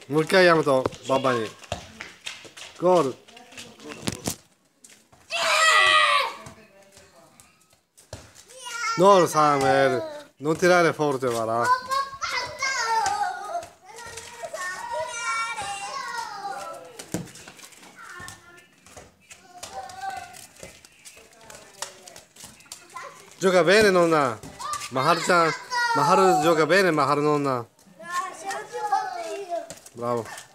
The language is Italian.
もう一回やむとババにゴールNon Samuel, non tirare forte va là. Gioca bene nonna. Mahar-chan, Mahar gioca bene, Mahar nonna. Bravo.